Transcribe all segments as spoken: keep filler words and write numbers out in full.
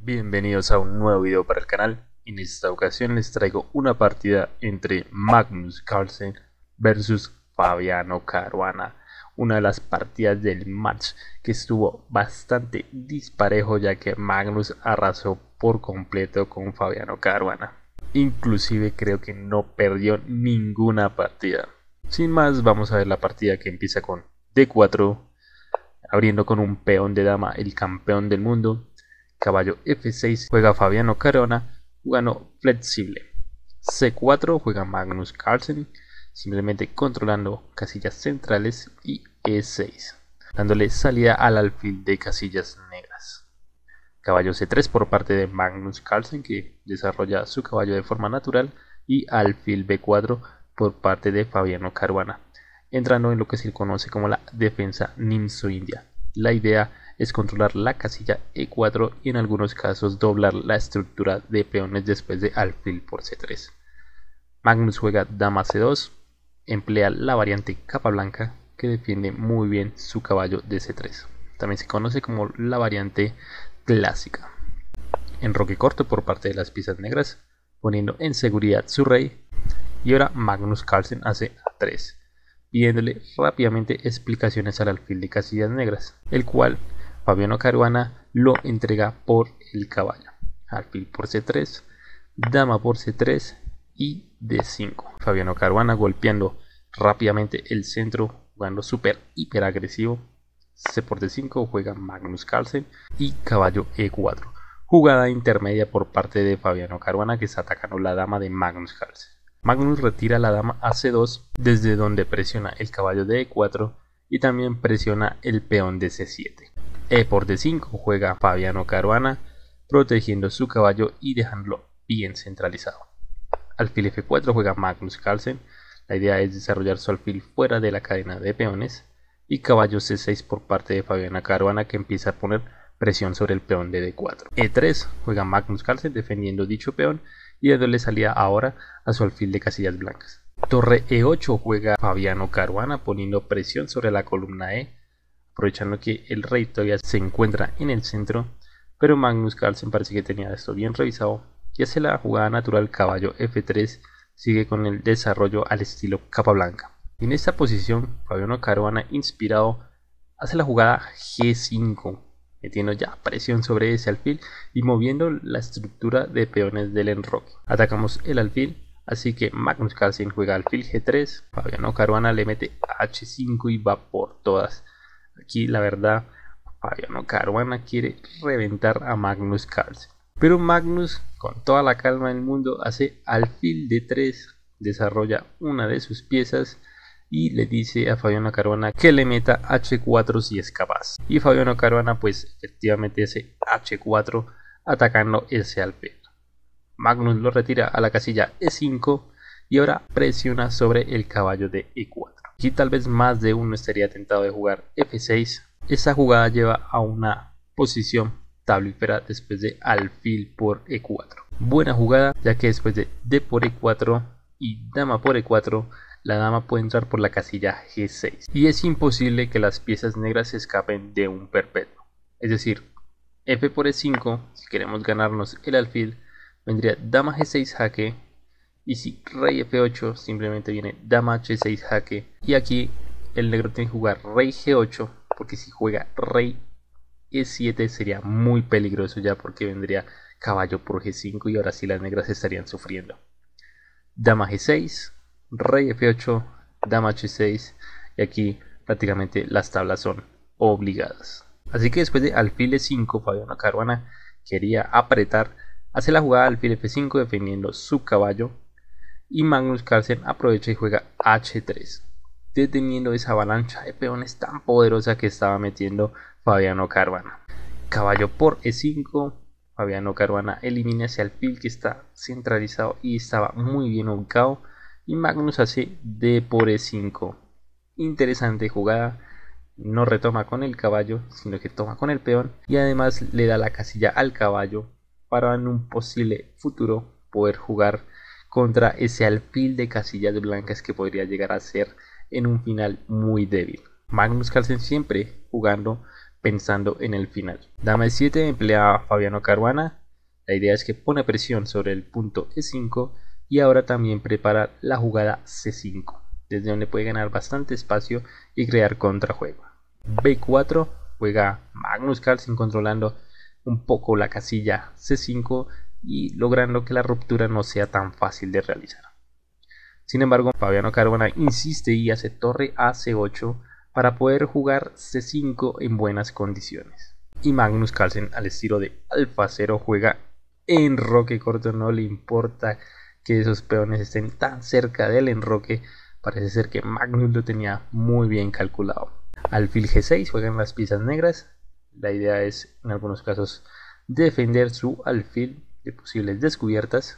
Bienvenidos a un nuevo video para el canal. En esta ocasión les traigo una partida entre Magnus Carlsen versus Fabiano Caruana, una de las partidas del match que estuvo bastante disparejo, ya que Magnus arrasó por completo con Fabiano Caruana. Inclusive creo que no perdió ninguna partida. Sin más, vamos a ver la partida, que empieza con D cuatro, abriendo con un peón de dama el campeón del mundo. Caballo F seis juega Fabiano Caruana, jugando flexible. C cuatro juega Magnus Carlsen, simplemente controlando casillas centrales. Y E seis, dándole salida al alfil de casillas negras. Caballo C tres por parte de Magnus Carlsen, que desarrolla su caballo de forma natural. Y alfil B cuatro por parte de Fabiano Caruana, entrando en lo que se conoce como la defensa ninso-india. La idea es controlar la casilla E cuatro y en algunos casos doblar la estructura de peones después de alfil por C tres. Magnus juega dama C dos, emplea la variante capa blanca, que defiende muy bien su caballo de C tres. También se conoce como la variante clásica. Enroque corto por parte de las piezas negras, poniendo en seguridad su rey. Y ahora Magnus Carlsen hace A tres, pidiéndole rápidamente explicaciones al alfil de casillas negras, el cual Fabiano Caruana lo entrega por el caballo. Alfil por C tres, dama por C tres y D cinco. Fabiano Caruana golpeando rápidamente el centro, jugando súper hiper agresivo. C por D cinco juega Magnus Carlsen y caballo E cuatro. Jugada intermedia por parte de Fabiano Caruana, que está atacando la dama de Magnus Carlsen. Magnus retira la dama a C dos, desde donde presiona el caballo de E cuatro y también presiona el peón de C siete. E por D cinco juega Fabiano Caruana, protegiendo su caballo y dejándolo bien centralizado. Alfil F cuatro juega Magnus Carlsen, la idea es desarrollar su alfil fuera de la cadena de peones. Y caballo C seis por parte de Fabiano Caruana, que empieza a poner presión sobre el peón de D cuatro. E tres juega Magnus Carlsen, defendiendo dicho peón y dándole salida ahora a su alfil de casillas blancas. Torre E ocho juega Fabiano Caruana, poniendo presión sobre la columna E, aprovechando que el rey todavía se encuentra en el centro, pero Magnus Carlsen parece que tenía esto bien revisado y hace la jugada natural caballo F tres, sigue con el desarrollo al estilo capa blanca. En esta posición Fabiano Caruana, inspirado, hace la jugada G cinco, metiendo ya presión sobre ese alfil y moviendo la estructura de peones del enroque. Atacamos el alfil, así que Magnus Carlsen juega alfil G tres, Fabiano Caruana le mete H cinco y va por todas. Aquí la verdad, Fabiano Caruana quiere reventar a Magnus Carlsen, pero Magnus, con toda la calma del mundo, hace alfil D tres, desarrolla una de sus piezas y le dice a Fabiano Caruana que le meta H cuatro si es capaz. Y Fabiano Caruana pues efectivamente hace H cuatro, atacando ese alfil. Magnus lo retira a la casilla E cinco y ahora presiona sobre el caballo de E cuatro. Aquí tal vez más de uno estaría tentado de jugar F seis. Esta jugada lleva a una posición tablífera después de alfil por E cuatro. Buena jugada, ya que después de D por E cuatro y dama por E cuatro, la dama puede entrar por la casilla G seis y es imposible que las piezas negras se escapen de un perpetuo. Es decir, F por E cinco, si queremos ganarnos el alfil, vendría dama G seis jaque, y si rey F ocho, simplemente viene dama H seis jaque, y aquí el negro tiene que jugar rey G ocho, porque si juega rey E siete sería muy peligroso, ya porque vendría caballo por G cinco y ahora sí las negras estarían sufriendo. Dama G seis, rey F ocho, dama H seis, y aquí prácticamente las tablas son obligadas. Así que después de alfil E cinco, Fabiano Caruana quería apretar, hace la jugada alfil F cinco defendiendo su caballo, y Magnus Carlsen aprovecha y juega H tres, deteniendo esa avalancha de peones tan poderosa que estaba metiendo Fabiano Caruana. Caballo por E cinco, Fabiano Caruana elimina ese alfil que está centralizado y estaba muy bien ubicado, y Magnus hace D por E cinco. Interesante jugada, no retoma con el caballo, sino que toma con el peón y además le da la casilla al caballo para en un posible futuro poder jugar contra ese alfil de casillas blancas que podría llegar a ser en un final muy débil. Magnus Carlsen siempre jugando pensando en el final. Dama e siete emplea Fabiano Caruana. La idea es que pone presión sobre el punto e cinco y ahora también prepara la jugada ce cinco, desde donde puede ganar bastante espacio y crear contrajuego. be cuatro juega Magnus Carlsen controlando un poco la casilla ce cinco y logrando que la ruptura no sea tan fácil de realizar. Sin embargo, Fabiano Caruana insiste y hace torre a ce ocho para poder jugar ce cinco en buenas condiciones. Y Magnus Carlsen, al estilo de Alfa cero, juega enroque corto, no le importa que esos peones estén tan cerca del enroque. Parece ser que Magnus lo tenía muy bien calculado. Alfil ge seis, juegan las piezas negras. La idea es en algunos casos defender su alfil de posibles descubiertas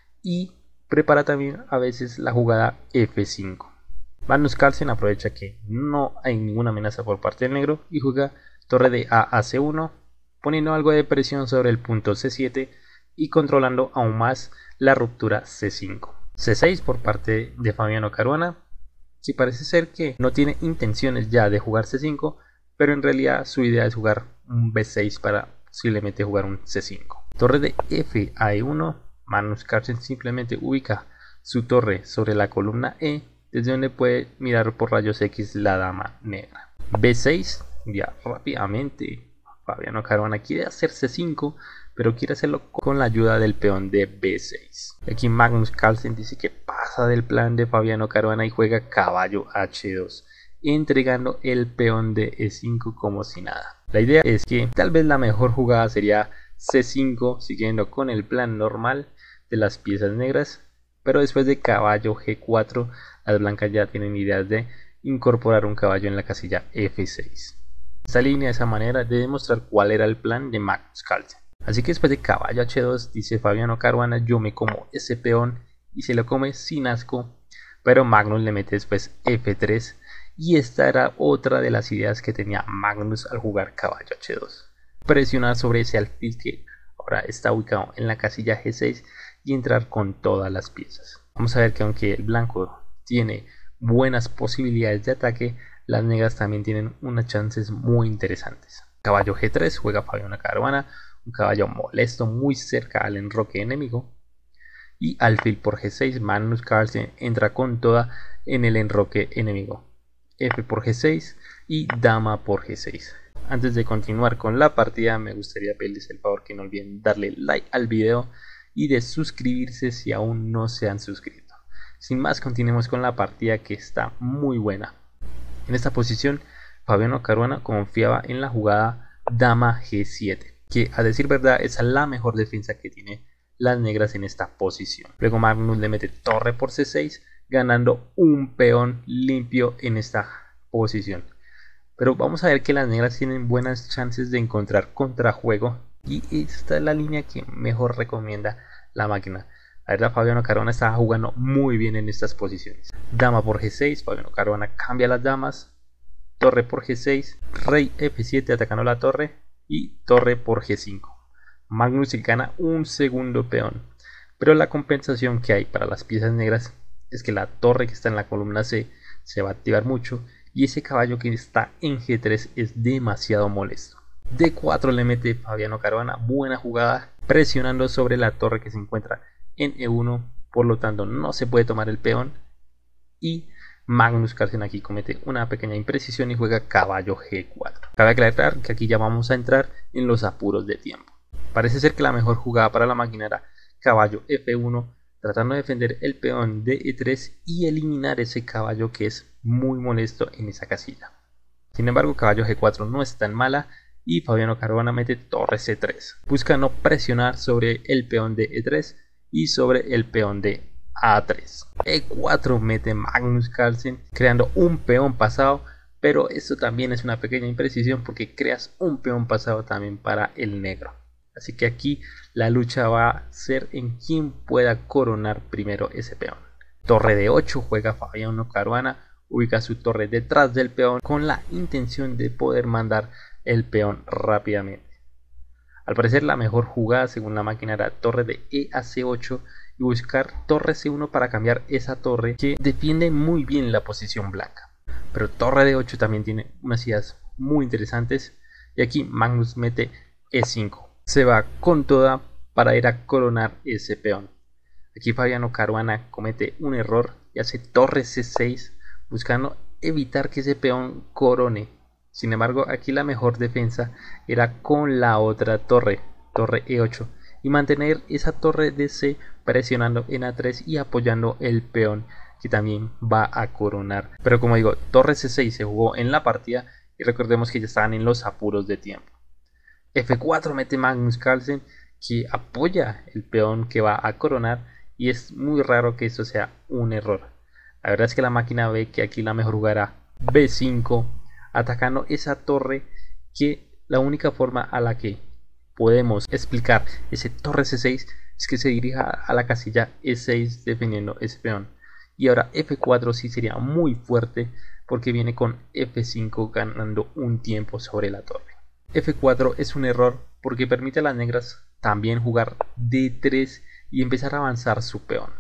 y prepara también a veces la jugada efe cinco. Magnus Carlsen aprovecha que no hay ninguna amenaza por parte del negro y juega torre de a a ce uno, poniendo algo de presión sobre el punto ce siete y controlando aún más la ruptura ce cinco. ce seis por parte de Fabiano Caruana. Sí, parece ser que no tiene intenciones ya de jugar ce cinco, pero en realidad su idea es jugar un be seis para posiblemente jugar un ce cinco. Torre de efe a e uno. Magnus Carlsen simplemente ubica su torre sobre la columna E, desde donde puede mirar por rayos X la dama negra. be seis, ya rápidamente Fabiano Caruana quiere hacer ce cinco, pero quiere hacerlo con la ayuda del peón de be seis. Aquí Magnus Carlsen dice que pasa del plan de Fabiano Caruana y juega caballo hache dos, entregando el peón de e cinco como si nada. La idea es que tal vez la mejor jugada sería ce cinco, siguiendo con el plan normal de las piezas negras, pero después de caballo ge cuatro, las blancas ya tienen ideas de incorporar un caballo en la casilla efe seis. Esta línea, de esa manera, de demostrar cuál era el plan de Magnus Carlsen. Así que después de caballo hache dos, dice Fabiano Caruana, yo me como ese peón, y se lo come sin asco, pero Magnus le mete después efe tres, y esta era otra de las ideas que tenía Magnus al jugar caballo hache dos. Presionar sobre ese alfil que ahora está ubicado en la casilla ge seis y entrar con todas las piezas. Vamos a ver que aunque el blanco tiene buenas posibilidades de ataque, las negras también tienen unas chances muy interesantes. Caballo ge tres, juega Fabiano Caruana, un caballo molesto muy cerca al enroque enemigo. Y alfil por ge seis, Magnus Carlsen entra con toda en el enroque enemigo. F por ge seis y dama por ge seis. Antes de continuar con la partida, me gustaría pedirles el favor que no olviden darle like al video y de suscribirse si aún no se han suscrito. Sin más, continuemos con la partida, que está muy buena. En esta posición, Fabiano Caruana confiaba en la jugada dama ge siete, que a decir verdad es la mejor defensa que tiene las negras en esta posición. Luego Magnus le mete torre por ce seis, ganando un peón limpio en esta posición. Pero vamos a ver que las negras tienen buenas chances de encontrar contrajuego, y esta es la línea que mejor recomienda la máquina. La verdad, Fabiano Caruana estaba jugando muy bien en estas posiciones. Dama por ge seis, Fabiano Caruana cambia las damas, torre por ge seis, rey efe siete atacando la torre y torre por ge cinco. Magnus gana un segundo peón, pero la compensación que hay para las piezas negras es que la torre que está en la columna C se va a activar mucho y ese caballo que está en ge tres es demasiado molesto. de cuatro le mete Fabiano Caruana, buena jugada, presionando sobre la torre que se encuentra en e uno, por lo tanto no se puede tomar el peón, y Magnus Carlsen aquí comete una pequeña imprecisión y juega caballo ge cuatro. Cabe aclarar que aquí ya vamos a entrar en los apuros de tiempo. Parece ser que la mejor jugada para la máquina era caballo efe uno, tratando de defender el peón de e tres y eliminar ese caballo que es muy molesto en esa casilla. Sin embargo, caballo ge cuatro no es tan mala y Fabiano Caruana mete torre ce tres. Busca no presionar sobre el peón de e tres y sobre el peón de a tres. e cuatro mete Magnus Carlsen, creando un peón pasado, pero esto también es una pequeña imprecisión porque creas un peón pasado también para el negro. Así que aquí la lucha va a ser en quién pueda coronar primero ese peón. Torre de ocho, juega Fabiano Caruana, ubica su torre detrás del peón con la intención de poder mandar el peón rápidamente. Al parecer la mejor jugada según la máquina era torre de e a ce ocho y buscar torre ce uno para cambiar esa torre que defiende muy bien la posición blanca. Pero torre de ocho también tiene unas ideas muy interesantes, y aquí Magnus mete e cinco. Se va con toda para ir a coronar ese peón. Aquí Fabiano Caruana comete un error y hace torre ce seis buscando evitar que ese peón corone. Sin embargo, aquí la mejor defensa era con la otra torre, torre e ocho, y mantener esa torre de ce presionando en a tres y apoyando el peón que también va a coronar. Pero como digo, torre ce seis se jugó en la partida y recordemos que ya estaban en los apuros de tiempo. efe cuatro mete Magnus Carlsen, que apoya el peón que va a coronar, y es muy raro que esto sea un error. La verdad es que la máquina ve que aquí la mejor jugada be cinco, atacando esa torre, que la única forma a la que podemos explicar ese torre ce seis es que se dirija a la casilla e seis defendiendo ese peón. Y ahora efe cuatro sí sería muy fuerte porque viene con efe cinco ganando un tiempo sobre la torre. efe cuatro es un error porque permite a las negras también jugar de tres y empezar a avanzar su peón.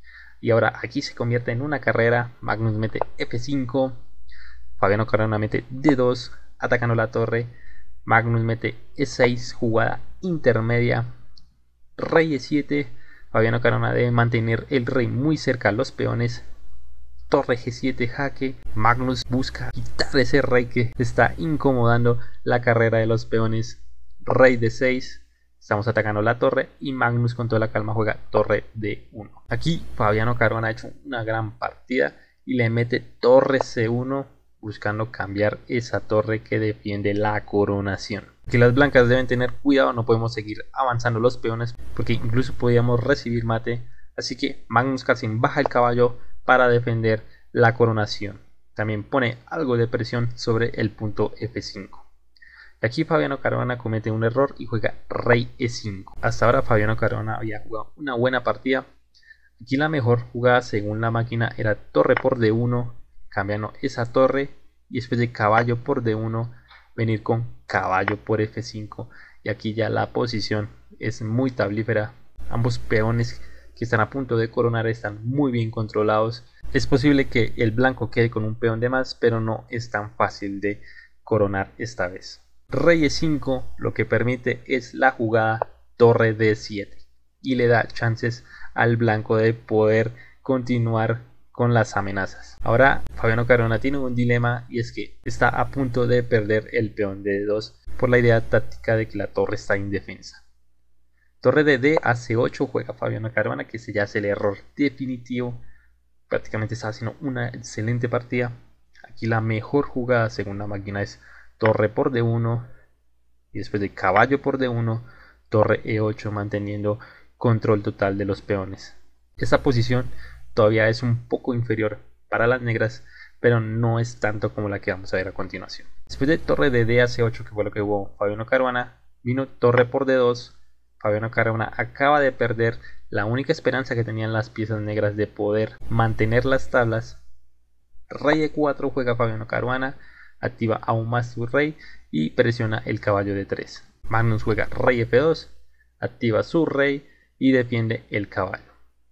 Y ahora aquí se convierte en una carrera. Magnus mete efe cinco, Fabiano Caruana mete de dos atacando la torre, Magnus mete e seis, jugada intermedia, rey e siete, Fabiano Caruana debe mantener el rey muy cerca a los peones, torre ge siete, jaque, Magnus busca quitar ese rey que está incomodando la carrera de los peones, rey de seis, estamos atacando la torre y Magnus con toda la calma juega torre de uno. Aquí Fabiano Caruana ha hecho una gran partida y le mete torre ce uno buscando cambiar esa torre que defiende la coronación. Que las blancas deben tener cuidado, no podemos seguir avanzando los peones porque incluso podríamos recibir mate, así que Magnus Carlsen baja el caballo para defender la coronación. También pone algo de presión sobre el punto efe cinco. Aquí Fabiano Caruana comete un error y juega rey e cinco. Hasta ahora Fabiano Caruana había jugado una buena partida. Aquí la mejor jugada según la máquina era torre por de uno, cambiando esa torre y después de caballo por de uno venir con caballo por efe cinco, y aquí ya la posición es muy tablífera. Ambos peones que están a punto de coronar están muy bien controlados. Es posible que el blanco quede con un peón de más, pero no es tan fácil de coronar esta vez. Rey e cinco lo que permite es la jugada torre de siete y le da chances al blanco de poder continuar con las amenazas. Ahora Fabiano Caruana tiene un dilema, y es que está a punto de perder el peón de de dos por la idea táctica de que la torre está indefensa. Torre de d a ce ocho juega Fabiano Caruana, que se ya hace el error definitivo. Prácticamente está haciendo una excelente partida. Aquí la mejor jugada según la máquina es torre por de uno y después de caballo por de uno, torre e ocho, manteniendo control total de los peones. Esta posición todavía es un poco inferior para las negras, pero no es tanto como la que vamos a ver a continuación. Después de torre de d a ce ocho, que fue lo que jugó Fabiano Caruana, vino torre por de dos. Fabiano Caruana acaba de perder la única esperanza que tenían las piezas negras de poder mantener las tablas. Rey e cuatro juega Fabiano Caruana, activa aún más su rey y presiona el caballo de tres. Magnus juega rey efe dos, activa su rey y defiende el caballo.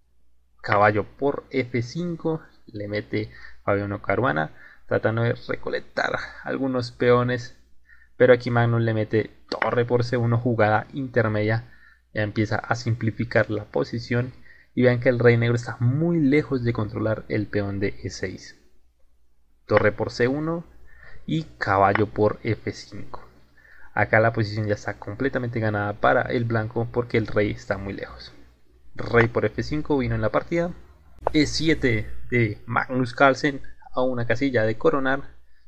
Caballo por efe cinco, le mete Fabiano Caruana tratando de recolectar algunos peones, pero aquí Magnus le mete torre por ce uno, jugada intermedia. Ya empieza a simplificar la posición y vean que el rey negro está muy lejos de controlar el peón de e seis. Torre por ce uno y caballo por efe cinco. Acá la posición ya está completamente ganada para el blanco porque el rey está muy lejos. Rey por efe cinco vino en la partida. e siete de Magnus Carlsen a una casilla de coronar.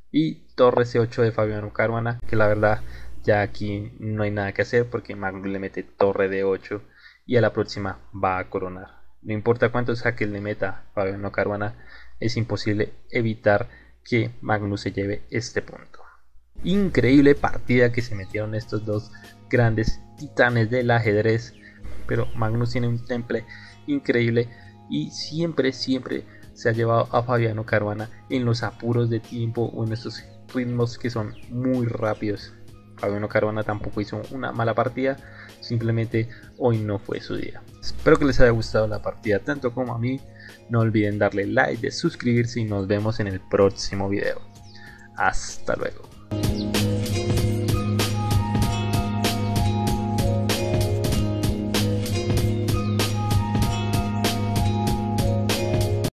Y torre ce ocho de Fabiano Caruana, que la verdad ya aquí no hay nada que hacer porque Magnus le mete torre de ocho y a la próxima va a coronar. No importa cuántos jaques le meta Fabiano Caruana, es imposible evitar que Magnus se lleve este punto. Increíble partida que se metieron estos dos grandes titanes del ajedrez, pero Magnus tiene un temple increíble y siempre siempre se ha llevado a Fabiano Caruana en los apuros de tiempo o en estos ritmos que son muy rápidos. Fabiano Caruana tampoco hizo una mala partida, simplemente hoy no fue su día. Espero que les haya gustado la partida tanto como a mí. No olviden darle like, de suscribirse y nos vemos en el próximo video. Hasta luego.